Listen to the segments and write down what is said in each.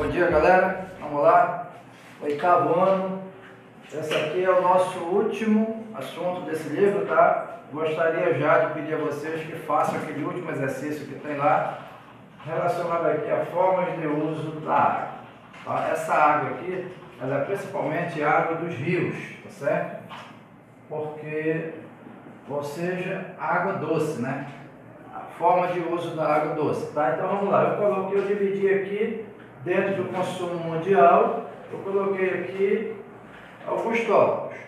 Bom dia, galera. Vamos lá. Oitavo ano. Esse aqui é o nosso último assunto desse livro, tá? Gostaria já de pedir a vocês que façam aquele último exercício que tem lá, relacionado aqui a formas de uso da água. Tá? Essa água aqui, ela é principalmente água dos rios, tá certo? Porque, ou seja, água doce, né? A forma de uso da água doce, tá? Então vamos lá, eu dividi aqui dentro do consumo mundial, eu coloquei aqui alguns tópicos.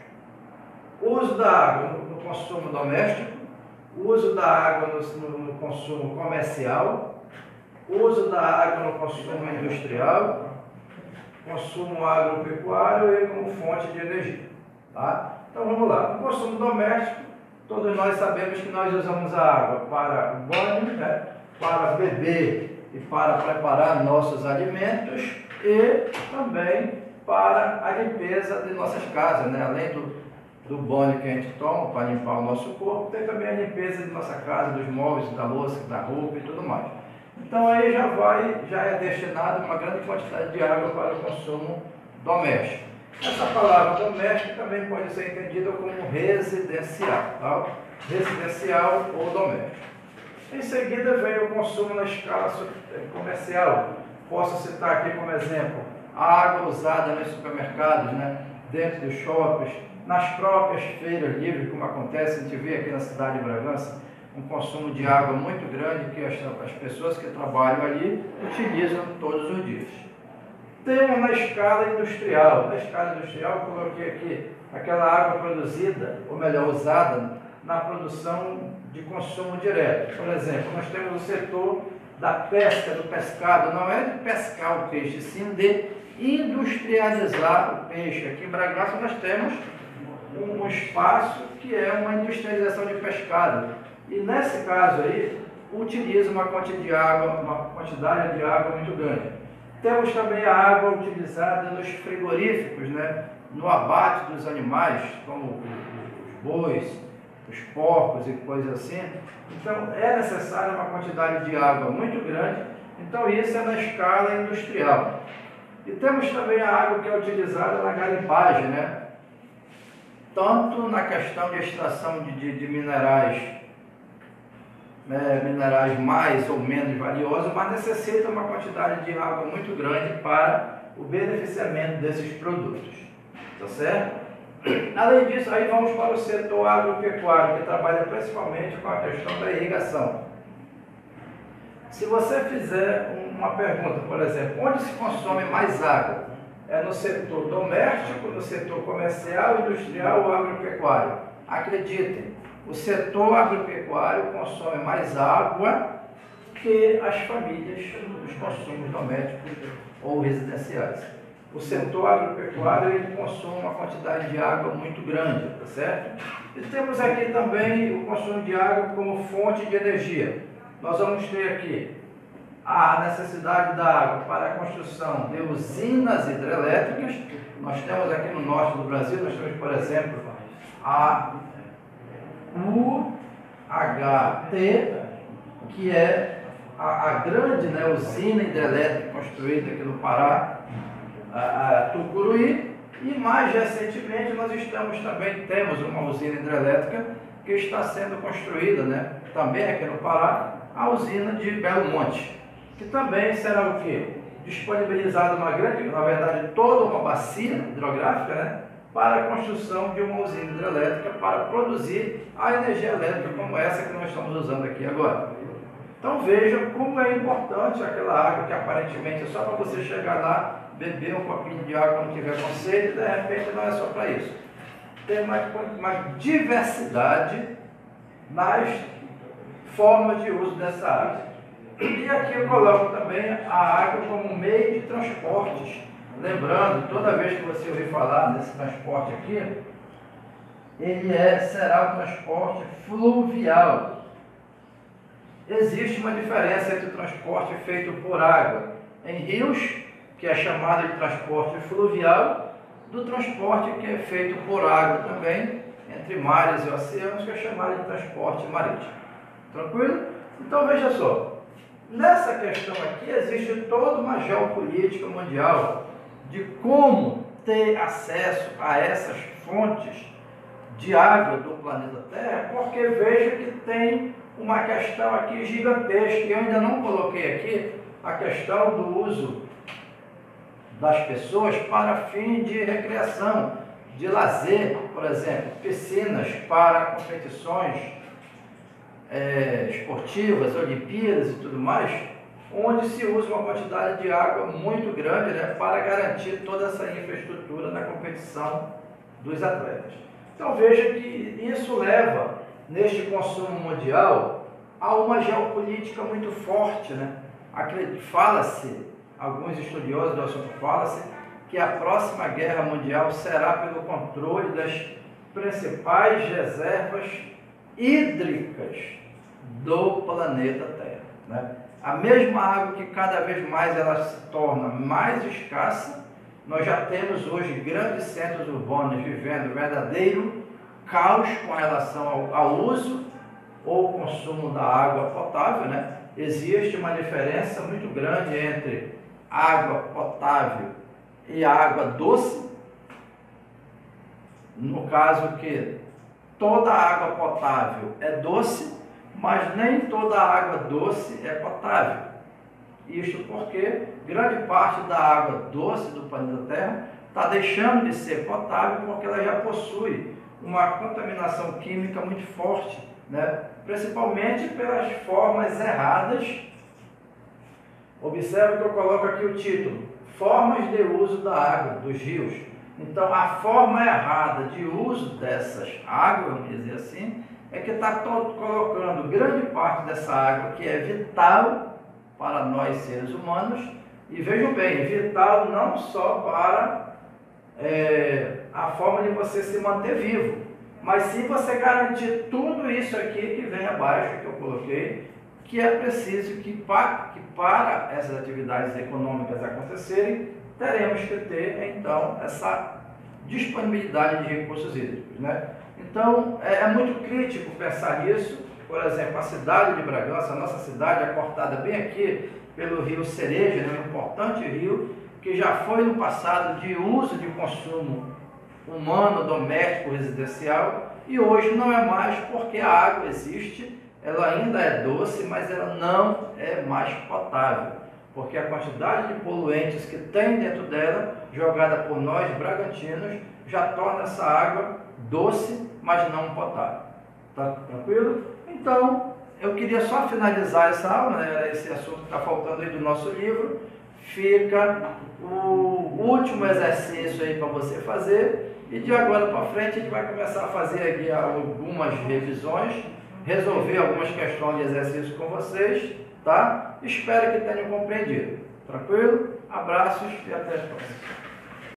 Uso da água no consumo doméstico, uso da água no consumo comercial, uso da água no consumo industrial, consumo agropecuário e como fonte de energia, tá? Então vamos lá, no consumo doméstico, todos nós sabemos que nós usamos a água para banho, né? Para beber e para preparar nossos alimentos e também para a limpeza de nossas casas, né? Além do banho que a gente toma para limpar o nosso corpo, tem também a limpeza de nossa casa, dos móveis, da louça, da roupa e tudo mais. Então aí já é destinado uma grande quantidade de água para o consumo doméstico. Essa palavra doméstico também pode ser entendida como residencial, tá? Residencial ou doméstico. Em seguida vem o consumo na escala comercial. Posso citar aqui como exemplo a água usada nos supermercados, né? Dentro dos shoppings, nas próprias feiras livres, como acontece, a gente vê aqui na cidade de Bragança, um consumo de água muito grande que as pessoas que trabalham ali utilizam todos os dias. Temos na escala industrial. Na escala industrial eu coloquei aqui aquela água produzida, ou melhor, usada na produção de consumo direto. Por exemplo, nós temos o setor da pesca, do pescado, não é de pescar o peixe, sim de industrializar o peixe. Aqui em Bragança nós temos um espaço que é uma industrialização de pescado. E nesse caso aí, utiliza uma quantidade de água muito grande. Temos também a água utilizada nos frigoríficos, né? No abate dos animais, como os bois, os porcos e coisas assim. Então é necessária uma quantidade de água muito grande. Então isso é na escala industrial. E temos também a água que é utilizada na garimpagem, né? Tanto na questão de extração de minerais, minerais mais ou menos valiosos, mas necessita uma quantidade de água muito grande para o beneficiamento desses produtos, tá certo? Além disso, aí vamos para o setor agropecuário, que trabalha principalmente com a questão da irrigação. Se você fizer uma pergunta, por exemplo, onde se consome mais água? É no setor doméstico, no setor comercial, industrial ou agropecuário? Acreditem, o setor agropecuário consome mais água que as famílias dos consumos domésticos ou residenciais. O setor agropecuário ele consome uma quantidade de água muito grande, tá certo? E temos aqui também o consumo de água como fonte de energia. Nós vamos ter aqui a necessidade da água para a construção de usinas hidrelétricas. Nós temos aqui no norte do Brasil, nós temos, por exemplo, a UHT, que é a grande, né, usina hidrelétrica construída aqui no Pará, a Tucuruí, e mais recentemente nós temos uma usina hidrelétrica que está sendo construída, né, também aqui no Pará, a usina de Belo Monte, que também será o quê? Disponibilizada na verdade, toda uma bacia hidrográfica, né, para a construção de uma usina hidrelétrica para produzir a energia elétrica como essa que nós estamos usando aqui agora. Então vejam como é importante aquela água que aparentemente é só para você chegar lá, beber um copinho de água quando tiver com sede, e de repente não é só para isso. Tem uma diversidade nas formas de uso dessa água. E aqui eu coloco também a água como meio de transportes. Lembrando, toda vez que você ouvir falar desse transporte aqui, ele será um transporte fluvial. Existe uma diferença entre o transporte feito por água em rios, que é chamado de transporte fluvial, do transporte que é feito por água também, entre mares e oceanos, que é chamado de transporte marítimo. Tranquilo? Então veja só, nessa questão aqui existe toda uma geopolítica mundial de como ter acesso a essas fontes de água do planeta Terra, porque veja que tem uma questão aqui gigantesca, e eu ainda não coloquei aqui a questão do uso das pessoas para fim de recreação, de lazer, por exemplo, piscinas para competições esportivas, Olimpíadas e tudo mais, onde se usa uma quantidade de água muito grande, né, para garantir toda essa infraestrutura na competição dos atletas. Então veja que isso leva, neste consumo mundial, a uma geopolítica muito forte, né? Fala-se, alguns estudiosos do assunto fala-se, que a próxima guerra mundial será pelo controle das principais reservas hídricas do planeta Terra, né? A mesma água que cada vez mais ela se torna mais escassa, nós já temos hoje grandes centros urbanos vivendo verdadeiro caos com relação ao uso ou consumo da água potável, né? Existe uma diferença muito grande entre água potável e água doce, no caso que toda água potável é doce, mas nem toda água doce é potável. Isto porque grande parte da água doce do planeta Terra está deixando de ser potável porque ela já possui uma contaminação química muito forte, né? Principalmente pelas formas erradas. Observe que eu coloco aqui o título: Formas de uso da água dos rios. Então, a forma errada de uso dessas águas, vamos dizer assim, é que está colocando grande parte dessa água que é vital para nós seres humanos, e vejam bem, vital não só para a forma de você se manter vivo, mas sim você garantir tudo isso aqui que vem abaixo, que eu coloquei, que é preciso que para essas atividades econômicas acontecerem, teremos que ter, então, essa disponibilidade de recursos hídricos, né? Então, é muito crítico pensar nisso. Por exemplo, a cidade de Bragança, a nossa cidade, é cortada bem aqui pelo rio Cereja, né, um importante rio, que já foi no passado de uso de consumo humano, doméstico, residencial, e hoje não é mais porque a água existe, ela ainda é doce, mas ela não é mais potável, porque a quantidade de poluentes que tem dentro dela, jogada por nós bragantinos, já torna essa água doce, mas não potável. Tá tranquilo? Então, eu queria só finalizar essa aula, né? Esse assunto que está faltando aí do nosso livro. Fica o último exercício aí para você fazer, e de agora para frente a gente vai começar a fazer aqui algumas revisões, resolver algumas questões de exercício com vocês, tá? Espero que tenham compreendido. Tranquilo? Abraços e até a próxima.